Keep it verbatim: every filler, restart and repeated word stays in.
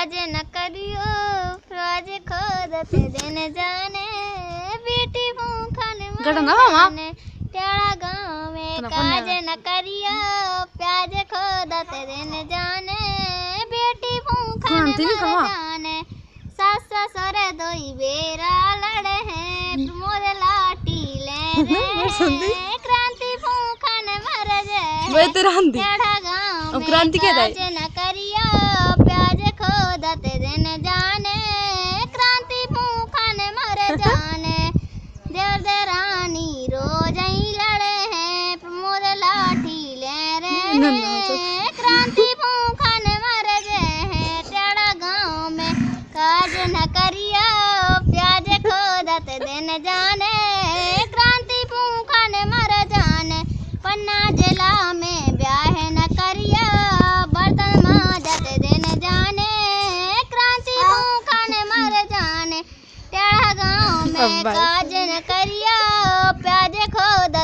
काज न करियो प्याज खोदते दिन जाने बेटी भूखन मरने तेरा गाँव में काज न करियो प्याज खोदते दिन जाने बेटी भूखन मर जाने सास ससुर दोई बेरा लड़े हैं मोर लाठी ले रे क्रांति भूखन मर जाए तेरा गाँव में काज न करियो प्याज खोदते दिन जाने क्रांति भूखन मर जाने देर देरानी रोज ही लड़े हैं मोर लाठी ले रे क्रांति भूखन मर जाए तेरा गाँव में काज न करियो प्याज खोदते दिन जाने क्रांति भूखन मर जाने पन्ना जिला में ब्याह न करियो बर्तन मांजते दिन जाने क्रांति भूखन मर जाने तेरा गाँव में काज न करियो प्याज खोद